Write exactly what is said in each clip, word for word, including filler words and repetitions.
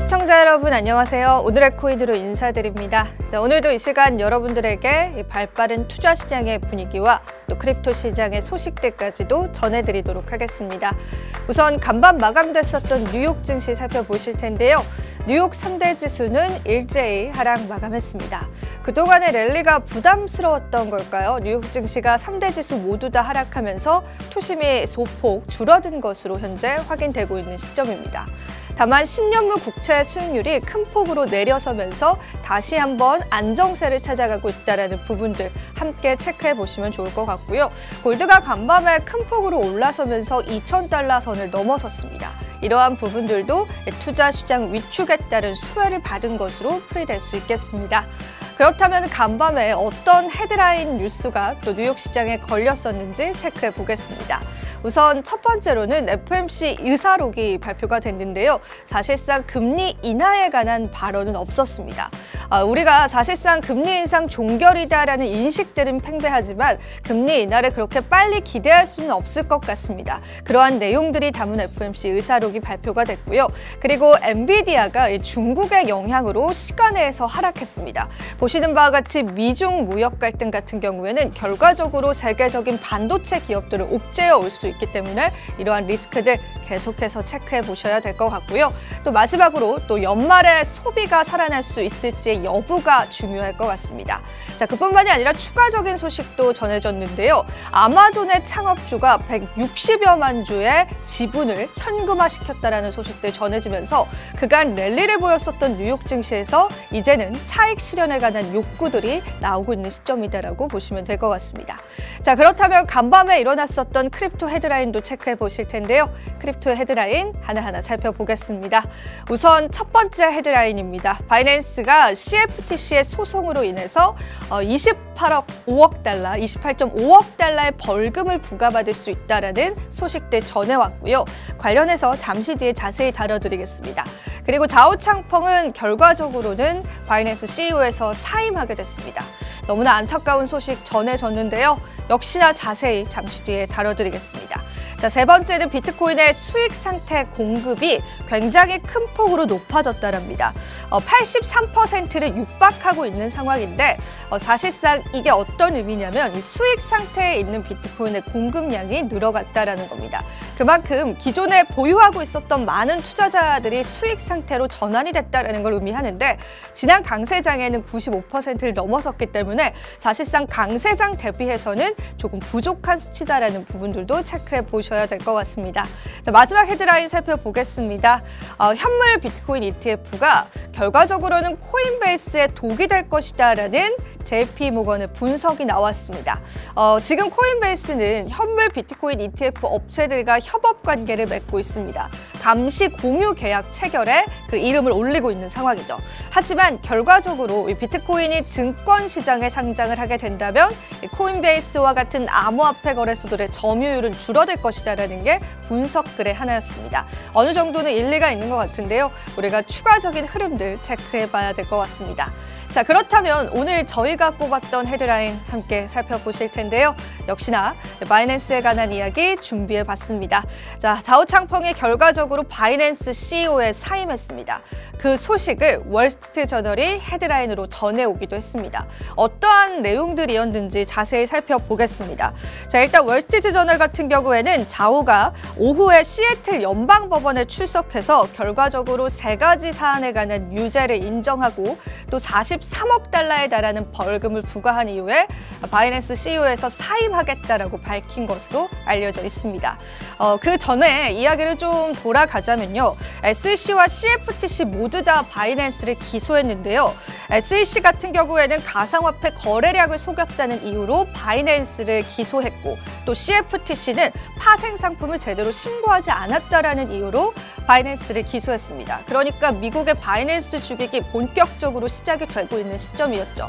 시청자 여러분 안녕하세요. 오늘의 코인으로 인사드립니다. 자, 오늘도 이 시간 여러분들에게 이 발빠른 투자 시장의 분위기와 또 크립토 시장의 소식들까지도 전해드리도록 하겠습니다. 우선 간밤 마감됐었던 뉴욕 증시 살펴보실 텐데요. 뉴욕 삼 대 지수는 일제히 하락 마감했습니다. 그동안의 랠리가 부담스러웠던 걸까요? 뉴욕 증시가 삼 대 지수 모두 다 하락하면서 투심이 소폭 줄어든 것으로 현재 확인되고 있는 시점입니다. 다만 십 년물 국채 수익률이 큰 폭으로 내려서면서 다시 한번 안정세를 찾아가고 있다는 부분들 함께 체크해 보시면 좋을 것 같고요. 골드가 간밤에 큰 폭으로 올라서면서 이천 달러 선을 넘어섰습니다. 이러한 부분들도 투자 시장 위축에 따른 수혜를 받은 것으로 풀이될 수 있겠습니다. 그렇다면 간밤에 어떤 헤드라인 뉴스가 또 뉴욕 시장에 걸렸었는지 체크해 보겠습니다. 우선 첫 번째로는 에프오엠씨 의사록이 발표가 됐는데요. 사실상 금리 인하에 관한 발언은 없었습니다. 아, 우리가 사실상 금리 인상 종결이다라는 인식들은 팽배하지만 금리 인하를 그렇게 빨리 기대할 수는 없을 것 같습니다. 그러한 내용들이 담은 에프오엠씨 의사록이 발표가 됐고요. 그리고 엔비디아가 중국의 영향으로 시간에서 하락했습니다. 보시는 바와 같이 미중 무역 갈등 같은 경우에는 결과적으로 세계적인 반도체 기업들을 옥죄어 올 수 있기 때문에 이러한 리스크들 계속해서 체크해 보셔야 될 것 같고요. 또 마지막으로 또 연말에 소비가 살아날 수 있을지의 여부가 중요할 것 같습니다. 자, 그뿐만이 아니라 추가적인 소식도 전해졌는데요. 아마존의 창업주가 백육십여만 주의 지분을 현금화시켰다라는 소식들 전해지면서 그간 랠리를 보였었던 뉴욕 증시에서 이제는 차익 실현에 관한 욕구들이 나오고 있는 시점이다라고 보시면 될 것 같습니다. 자, 그렇다면 간밤에 일어났었던 크립토 헤드라인도 체크해 보실 텐데요. 크립토의 헤드라인 하나하나 살펴보겠습니다. 우선 첫 번째 헤드라인입니다. 바이낸스가 씨에프티씨의 소송으로 인해서 이십팔억 오억 달러, 이십팔 점 오억 달러의 벌금을 부과받을 수 있다는 소식들 전해왔고요. 관련해서 잠시 뒤에 자세히 다뤄드리겠습니다. 그리고 자오창펑은 결과적으로는 바이낸스 씨이오에서 사임하게 됐습니다. 너무나 안타까운 소식 전해졌는데요. 역시나 자세히 잠시 뒤에 다뤄드리겠습니다. 자, 세 번째는 비트코인의 수익 상태 공급이 굉장히 큰 폭으로 높아졌다랍니다. 어, 팔십삼 퍼센트를 육박하고 있는 상황인데 어, 사실상 이게 어떤 의미냐면 이 수익 상태에 있는 비트코인의 공급량이 늘어갔다라는 겁니다. 그만큼 기존에 보유하고 있었던 많은 투자자들이 수익 상태로 전환이 됐다는 걸 의미하는데 지난 강세장에는 구십오 퍼센트를 넘어섰기 때문에 사실상 강세장 대비해서는 조금 부족한 수치다라는 부분들도 체크해 보셔야 될 것 같습니다. 자, 마지막 헤드라인 살펴보겠습니다. 어, 현물 비트코인 이티에프가 결과적으로는 코인베이스에 독이 될 것이다라는 제이피모건의 분석이 나왔습니다. 어, 지금 코인베이스는 현물 비트코인 이티에프 업체들과 협업 관계를 맺고 있습니다. 감시 공유 계약 체결에 그 이름을 올리고 있는 상황이죠. 하지만 결과적으로 이 비트코인이 증권 시장에 상장을 하게 된다면 이 코인베이스와 같은 암호화폐 거래소들의 점유율은 줄어들 것이다라는 게 분석글의 하나였습니다. 어느 정도는 일리가 있는 것 같은데요. 우리가 추가적인 흐름들 체크해봐야 될 것 같습니다. 자, 그렇다면 오늘 저희가 꼽았던 헤드라인 함께 살펴보실 텐데요. 역시나 바이낸스에 관한 이야기 준비해봤습니다. 자, 자오창펑이 결과적으로 바이낸스 씨이오에 사임했습니다. 그 소식을 월스트리트저널이 헤드라인으로 전해오기도 했습니다. 어떠한 내용들이었는지 자세히 살펴보겠습니다. 자, 일단 월스트리트저널 같은 경우에는 자오가 오후에 시애틀 연방법원에 출석해서 결과적으로 세 가지 사안에 관한 유죄를 인정하고 또 사십삼억 달러에 달하는 벌금을 부과한 이후에 바이낸스 씨이오에서 사임하겠다라고 밝힌 것으로 알려져 있습니다. 어, 그 전에 이야기를 좀 돌아가자면요. 에스이씨와 씨에프티씨 모두 다 바이낸스를 기소했는데요. 에스이씨 같은 경우에는 가상화폐 거래량을 속였다는 이유로 바이낸스를 기소했고 또 씨에프티씨는 파생 상품을 제대로 신고하지 않았다라는 이유로 바이낸스를 기소했습니다. 그러니까 미국의 바이낸스 죽이기 본격적으로 시작이 되고 있는 시점이었죠.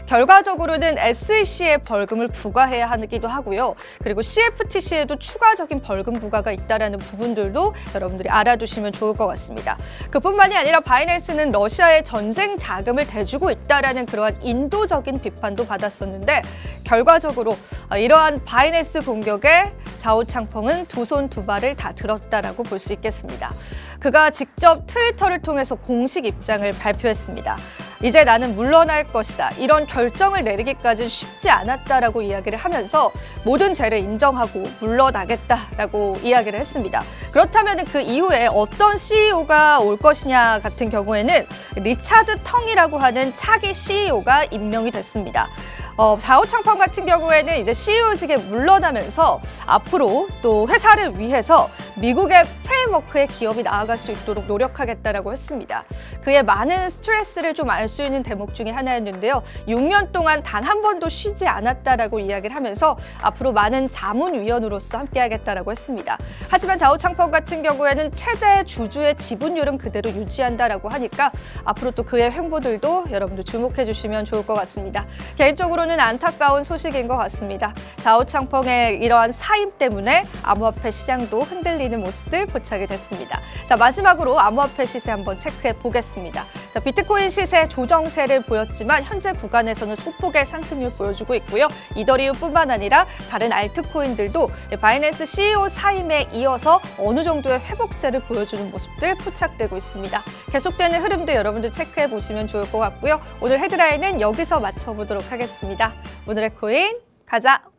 결과적으로는 에스이씨에 벌금을 부과해야 하기도 하고요. 그리고 씨에프티씨에도 추가적인 벌금 부과가 있다는 부분들도 여러분들이 알아두시면 좋을 것 같습니다. 그뿐만이 아니라 바이낸스는 러시아에 전쟁 자금을 대주고 있다는 그러한 인도적인 비판도 받았었는데 결과적으로 이러한 바이낸스 공격에 자오창펑은 두 손 두 발을 다 들었다라고 볼 수 있겠습니다. 그가 직접 트위터를 통해서 공식 입장을 발표했습니다. 이제 나는 물러날 것이다. 이런 결정을 내리기까지는 쉽지 않았다라고 이야기를 하면서 모든 죄를 인정하고 물러나겠다라고 이야기를 했습니다. 그렇다면 그 이후에 어떤 씨이오가 올 것이냐 같은 경우에는 리차드 텅이라고 하는 차기 씨이오가 임명이 됐습니다. 어, 자오창펑 같은 경우에는 이제 씨이오직에 물러나면서 앞으로 또 회사를 위해서 미국의 프레임워크의 기업이 나아갈 수 있도록 노력하겠다라고 했습니다. 그의 많은 스트레스를 좀 알 수 있는 대목 중에 하나였는데요. 육 년 동안 단 한 번도 쉬지 않았다라고 이야기를 하면서 앞으로 많은 자문위원으로서 함께하겠다라고 했습니다. 하지만 자오창펑 같은 경우에는 최대 주주의 지분율은 그대로 유지한다라고 하니까 앞으로 또 그의 행보들도 여러분들 주목해 주시면 좋을 것 같습니다. 개인적으로는 안타까운 소식인 것 같습니다. 자오창펑의 이러한 사임 때문에 암호화폐 시장도 흔들리는 모습들 포착이 됐습니다. 자, 마지막으로 암호화폐 시세 한번 체크해 보겠습니다. 자, 비트코인 시세 조정세를 보였지만 현재 구간에서는 소폭의 상승률 보여주고 있고요. 이더리움뿐만 아니라 다른 알트코인들도 바이낸스 씨이오 사임에 이어서 어느 정도의 회복세를 보여주는 모습들 포착되고 있습니다. 계속되는 흐름도 여러분들 체크해 보시면 좋을 것 같고요. 오늘 헤드라인은 여기서 맞춰보도록 하겠습니다. 오늘의 코인 가자!